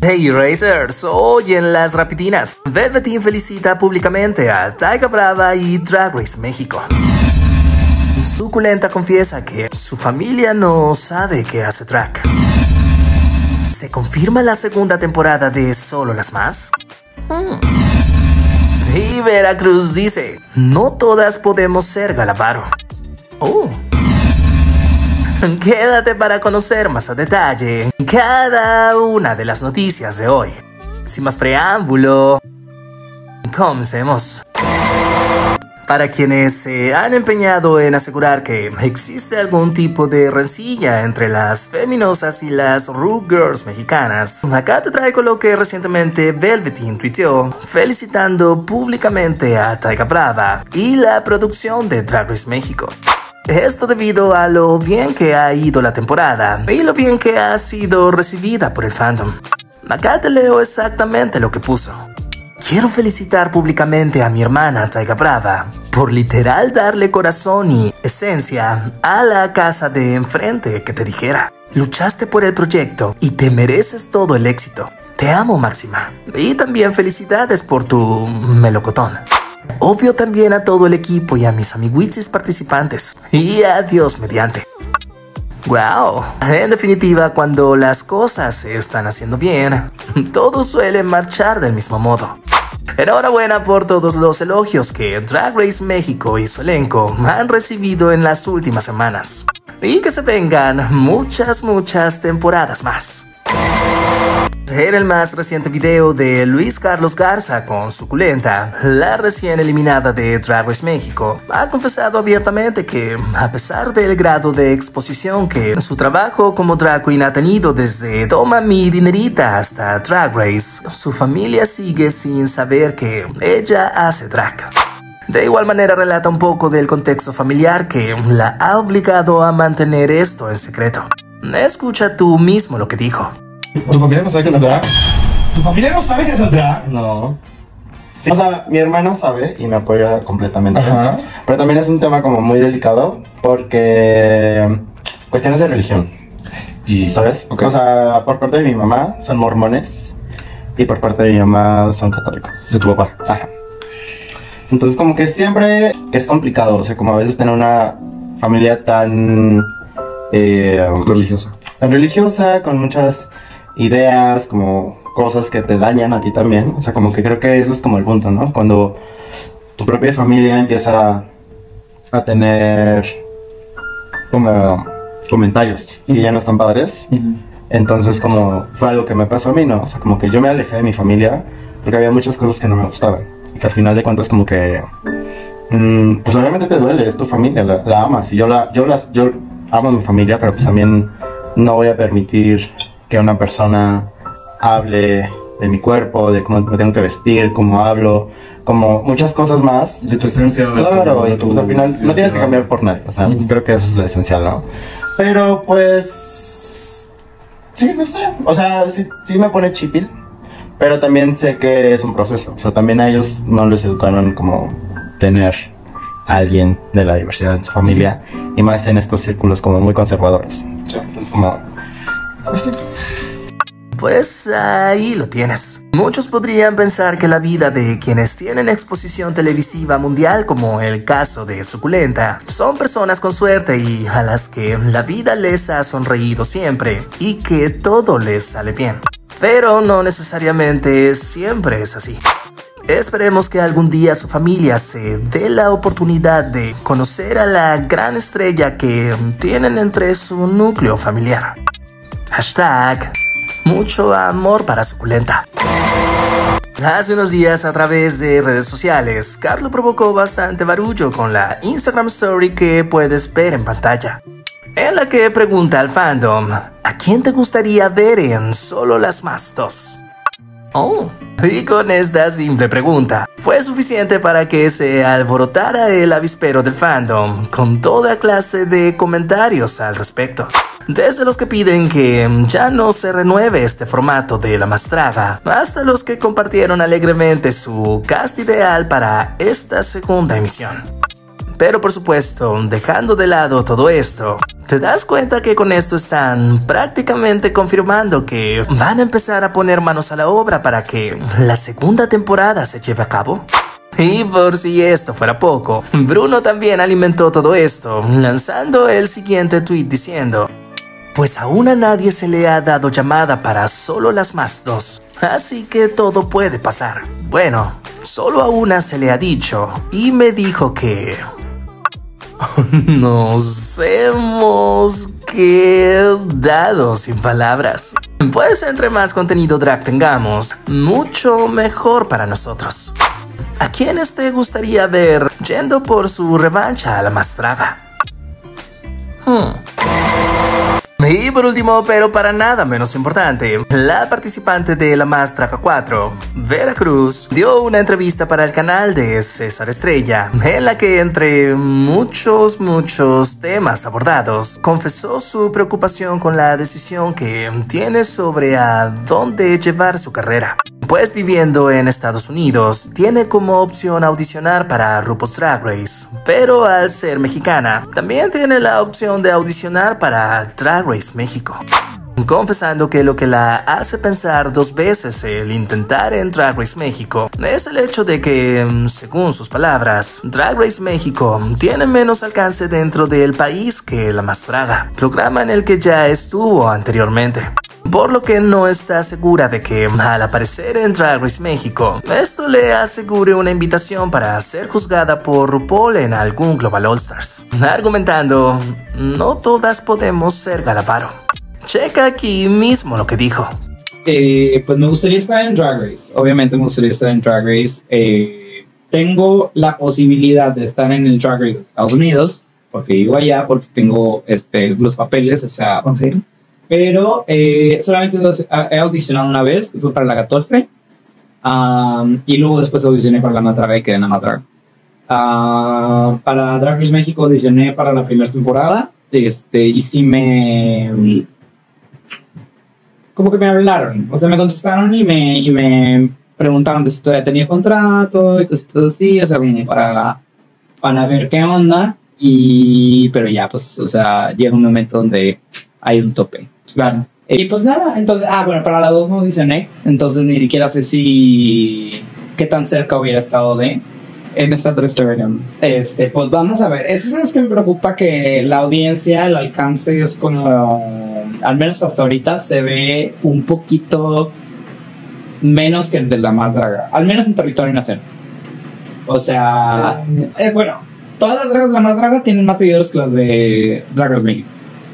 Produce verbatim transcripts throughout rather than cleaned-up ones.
Hey Racers, hoy en las rapitinas, Velveteen felicita públicamente a Taiga Brava y Drag Race México. Suculenta confiesa que su familia no sabe que hace drag. ¿Se confirma la segunda temporada de Solo las Más? Hmm. Y Veracruz dice, no todas podemos ser Galavaro. Oh. Quédate para conocer más a detalle cada una de las noticias de hoy. Sin más preámbulo, comencemos. Para quienes se han empeñado en asegurar que existe algún tipo de rencilla entre las feminosas y las Rude Girls mexicanas, acá te traigo lo que recientemente Velveteen tuiteó felicitando públicamente a Taiga Brava y la producción de Drag Race México. Esto debido a lo bien que ha ido la temporada y lo bien que ha sido recibida por el fandom. Acá te leo exactamente lo que puso. Quiero felicitar públicamente a mi hermana Taiga Brava por literal darle corazón y esencia a la casa de enfrente que te dijera. Luchaste por el proyecto y te mereces todo el éxito. Te amo, Máxima. Y también felicidades por tu melocotón. Obvio también a todo el equipo y a mis amiguitis participantes. Y adiós mediante. Wow, en definitiva, cuando las cosas se están haciendo bien, todo suele marchar del mismo modo. Enhorabuena por todos los elogios que Drag Race México y su elenco han recibido en las últimas semanas. Y que se vengan muchas, muchas temporadas más. En el más reciente video de Luis Carlos Garza con Suculenta, la recién eliminada de Drag Race México, ha confesado abiertamente que, a pesar del grado de exposición que su trabajo como drag queen ha tenido desde Toma mi dinerita hasta Drag Race, su familia sigue sin saber que ella hace drag. De igual manera relata un poco del contexto familiar que la ha obligado a mantener esto en secreto. Escucha tú mismo lo que dijo. ¿Tu familia no sabe qué es el drag? ¿Tu familia no sabe qué es el drag? No. O sea, mi hermana sabe y me apoya completamente. Ajá. Pero también es un tema como muy delicado porque cuestiones de religión. Y ¿sabes? Okay. O sea, por parte de mi mamá son mormones y por parte de mi mamá son católicos. De tu papá. Ajá. Entonces como que siempre es complicado, o sea, como a veces tener una familia tan eh, religiosa. Tan religiosa, con muchas ideas, como cosas que te dañan a ti también. O sea, como que creo que eso es como el punto, ¿no? Cuando tu propia familia empieza a tener como comentarios que ya no están padres. Uh-huh. Entonces como fue algo que me pasó a mí, ¿no? O sea, como que yo me alejé de mi familia porque había muchas cosas que no me gustaban. Y que al final de cuentas como que... Mmm, pues obviamente te duele, es tu familia, la, la amas. Y yo, la, yo, las, yo amo a mi familia, pero pues también no voy a permitir que una persona hable de mi cuerpo, de cómo me tengo que vestir, cómo hablo, como muchas cosas más. De tu esencia. De claro, tu, y pues al final no tienes que cambiar por nadie, o sea, uh-huh. creo que eso es lo esencial, ¿no? Pero pues... sí, no sé, o sea, sí, sí me pone chipil, pero también sé que es un proceso, o sea, también a ellos no les educaron como tener a alguien de la diversidad en su familia, y más en estos círculos como muy conservadores. Entonces como... sí. Pues ahí lo tienes. Muchos podrían pensar que la vida de quienes tienen exposición televisiva mundial, como el caso de Suculenta, son personas con suerte y a las que la vida les ha sonreído siempre y que todo les sale bien. Pero no necesariamente siempre es así. Esperemos que algún día su familia se dé la oportunidad de conocer a la gran estrella que tienen entre su núcleo familiar. Hashtag mucho amor para Suculenta. Hace unos días, a través de redes sociales, Carlo provocó bastante barullo con la Instagram Story que puedes ver en pantalla, en la que pregunta al fandom: ¿a quién te gustaría ver en Solo las Más dos? Oh, y con esta simple pregunta fue suficiente para que se alborotara el avispero del fandom con toda clase de comentarios al respecto. Desde los que piden que ya no se renueve este formato de La Mastrada, hasta los que compartieron alegremente su cast ideal para esta segunda emisión. Pero por supuesto, dejando de lado todo esto, ¿te das cuenta que con esto están prácticamente confirmando que van a empezar a poner manos a la obra para que la segunda temporada se lleve a cabo? Y por si esto fuera poco, Bruno también alimentó todo esto, lanzando el siguiente tweet diciendo: pues aún a nadie se le ha dado llamada para solo las más dos, así que todo puede pasar. Bueno, solo a una se le ha dicho y me dijo que nos hemos quedado sin palabras. Pues entre más contenido drag tengamos, mucho mejor para nosotros. ¿A quiénes te gustaría ver yendo por su revancha a la más draga? Hmm. Y por último, pero para nada menos importante, la participante de La Más Draga cuatro, Vera Cruz, dio una entrevista para el canal de César Estrella, en la que entre muchos, muchos temas abordados, confesó su preocupación con la decisión que tiene sobre a dónde llevar su carrera. Pues viviendo en Estados Unidos, tiene como opción audicionar para RuPaul's Drag Race, pero al ser mexicana, también tiene la opción de audicionar para Drag Race México. Confesando que lo que la hace pensar dos veces el intentar en Drag Race México es el hecho de que, según sus palabras, Drag Race México tiene menos alcance dentro del país que La Más Draga, programa en el que ya estuvo anteriormente. Por lo que no está segura de que, al aparecer en Drag Race México, esto le asegure una invitación para ser juzgada por RuPaul en algún Global All Stars. Argumentando, no todas podemos ser Galavaro. Checa aquí mismo lo que dijo. Eh, pues me gustaría estar en Drag Race. Obviamente me gustaría estar en Drag Race. Eh, tengo la posibilidad de estar en el Drag Race de Estados Unidos, porque vivo allá, porque tengo este, los papeles, o sea... Okay. Pero eh, solamente he audicionado una vez, que fue para la catorce. Um, y luego después audicioné para la Más Draga y quedé en la Más Draga. Uh, para Drag Race México audicioné para la primera temporada. Este, y sí me... Como que me hablaron. O sea, me contestaron y me, y me preguntaron que si todavía tenía contrato y cositas así. O sea, como para, para ver qué onda. Y... Pero ya, pues, o sea, llega un momento donde hay un tope. Claro. Y pues nada, entonces, ah, bueno, para la dos no audicioné, entonces ni siquiera sé si qué tan cerca hubiera estado de en esta tres versión. Este, pues vamos a ver, eso es que me preocupa, que la audiencia, el alcance es como, al menos hasta ahorita, se ve un poquito menos que el de La Más Draga, al menos en territorio nacional. O sea, eh, bueno, todas las dragas de La Más Draga tienen más seguidores que las de Drag Race México.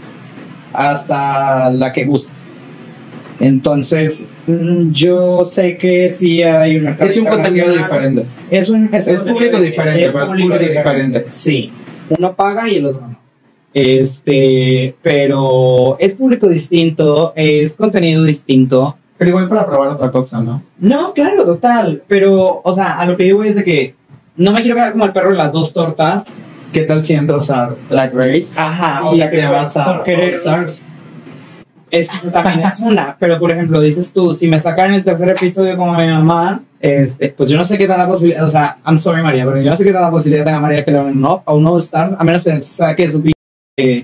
Hasta la que gusta. Entonces, yo sé que sí hay una... Es un contenido diferente. Es un es, es público diferente, es pero público público diferente. diferente. Sí, uno paga y el otro no. Este, pero es público distinto, es contenido distinto. Pero igual para probar otra cosa, ¿no? No, claro, total. Pero, o sea, a lo que digo es de que no me quiero quedar como el perro en las dos tortas. ¿Qué tal si entras a Drag Race? Ajá, o sea que te vas a All Stars. Es que eso también es una, pero por ejemplo, dices tú, si me sacan el tercer episodio como mi mamá, este, pues yo no sé qué tanta posibilidad, o sea, I'm sorry María, pero yo no sé qué tanta posibilidad tenga María que le den no a un All Stars, a menos que saque su eh,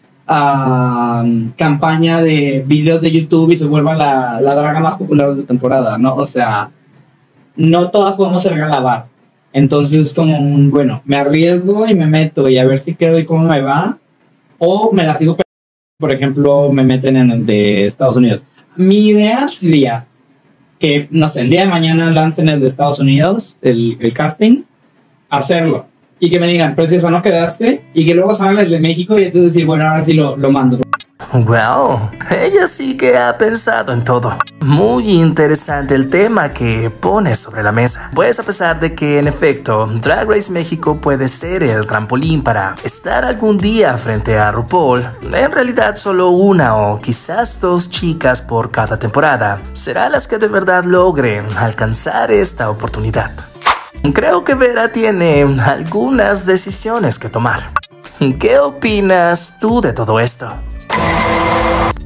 uh, campaña de videos de YouTube y se vuelva la, la draga más popular de su temporada, ¿no? O sea, no todas podemos ser Galabar. Entonces, como un, bueno, me arriesgo y me meto y a ver si quedo y cómo me va, o me la sigo, por ejemplo, me meten en el de Estados Unidos. Mi idea sería que, no sé, el día de mañana lancen el de Estados Unidos, el, el casting, hacerlo, y que me digan, preciosa, no quedaste, y que luego salga el de México y entonces decir, bueno, ahora sí lo, lo mando. Well, ella sí que ha pensado en todo. Muy interesante el tema que pone sobre la mesa. Pues a pesar de que en efecto Drag Race México puede ser el trampolín para estar algún día frente a RuPaul, en realidad solo una o quizás dos chicas por cada temporada serán las que de verdad logren alcanzar esta oportunidad. Creo que Vera tiene algunas decisiones que tomar. ¿Qué opinas tú de todo esto?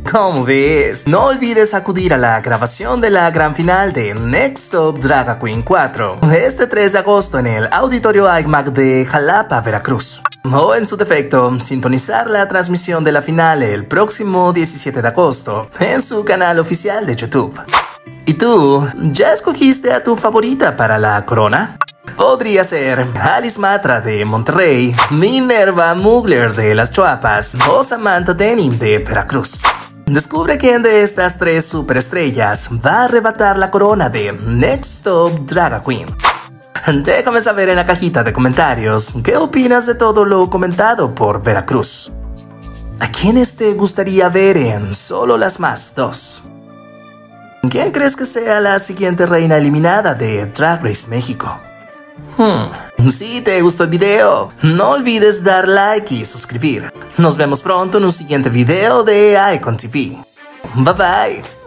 ¿Cómo ves? No olvides acudir a la grabación de la gran final de Next Top Drag Queen cuatro este tres de agosto en el Auditorio I M A C de Jalapa, Veracruz. O en su defecto, sintonizar la transmisión de la final el próximo diecisiete de agosto en su canal oficial de YouTube. ¿Y tú, ya escogiste a tu favorita para la corona? Podría ser Alice Matra de Monterrey, Minerva Mugler de Las Chuapas o Samantha Denim de Veracruz. Descubre quién de estas tres superestrellas va a arrebatar la corona de Next Top Drag Queen. Déjame saber en la cajita de comentarios qué opinas de todo lo comentado por Veracruz. ¿A quiénes te gustaría ver en Solo las Más dos? ¿Quién crees que sea la siguiente reina eliminada de Drag Race México? Hmm. Si te gustó el video, no olvides dar like y suscribir. Nos vemos pronto en un siguiente video de Icon T V. Bye bye.